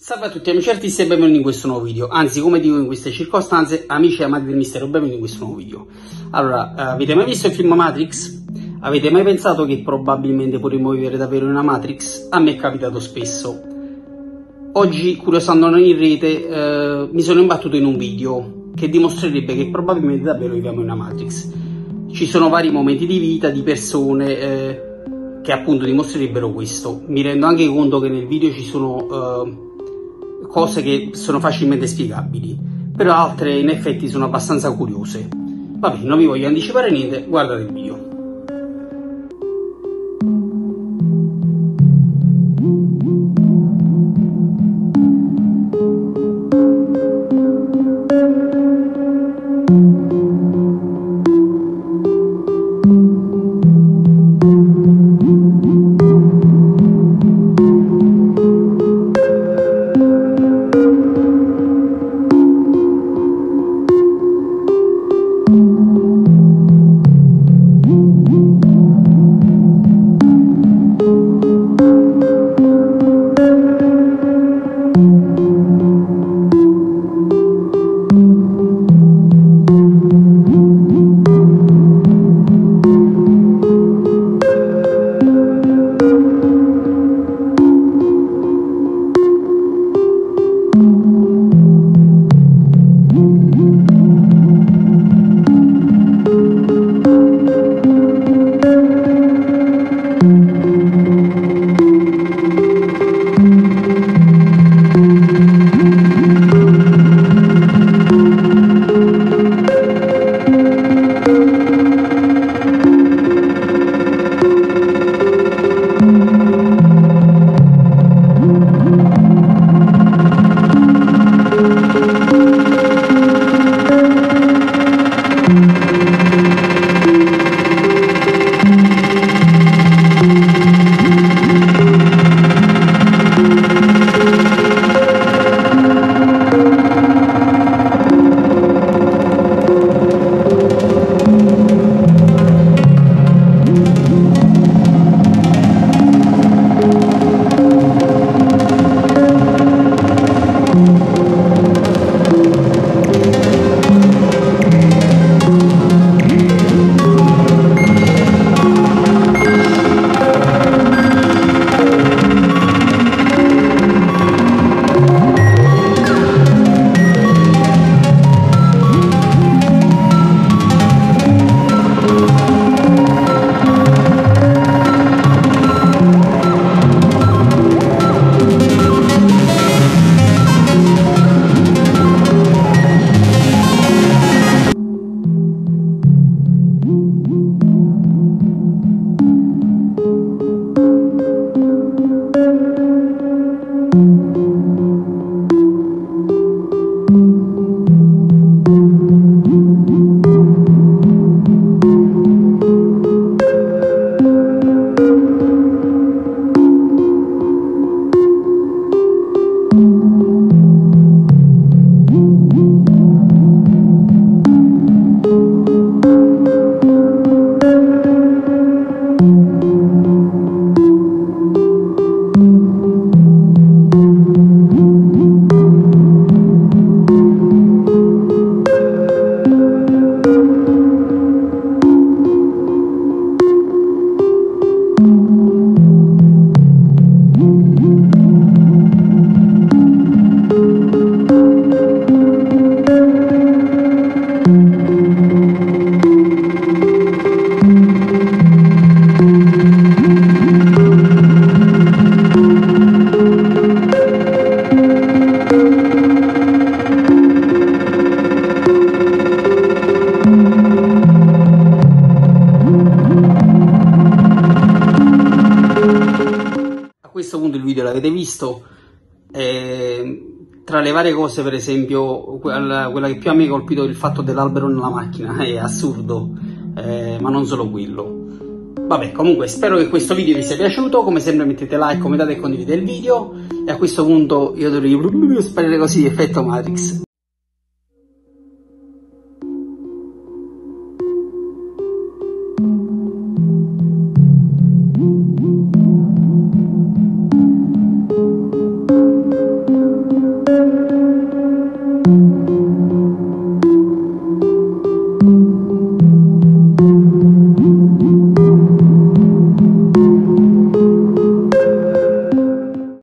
Salve a tutti amici artisti e benvenuti in questo nuovo video, anzi come dico in queste circostanze, amici e amanti del mistero, benvenuti in questo nuovo video. Allora, avete mai visto il film Matrix? Avete mai pensato che probabilmente potremmo vivere davvero in una Matrix? A me è capitato spesso. Oggi, curiosando in rete, mi sono imbattuto in un video che dimostrerebbe che probabilmente davvero viviamo in una Matrix. Ci sono vari momenti di vita, di persone che appunto dimostrerebbero questo. Mi rendo anche conto che nel video ci sono cose che sono facilmente spiegabili, però altre in effetti sono abbastanza curiose. Vabbè, non vi voglio anticipare niente, guardate il video. A questo punto il video l'avete visto, tra le varie cose per esempio quella che più mi ha colpito è il fatto dell'albero nella macchina, è assurdo, ma non solo quello. Vabbè, comunque spero che questo video vi sia piaciuto, come sempre mettete like, commentate e condividete il video, e a questo punto io dovrei sparire così, effetto Matrix.